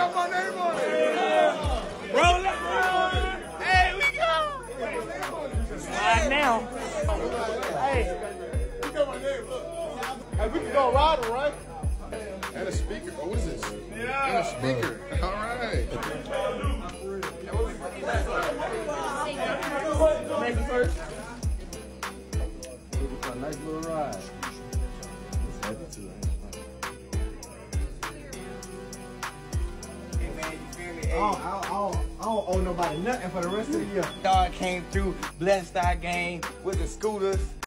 got my name on it. Roll it. Hey, we go. Right now. Hey. You got my name, look. Hey, we can go riding, right? And a speaker. Oh, what is this? Yeah. And a speaker. All right. Make it first. A nice little ride. It's heavy too. Hey man, you feel me? I don't owe nobody nothing for the rest of the year. Dog came through, blessed our game with the scooters.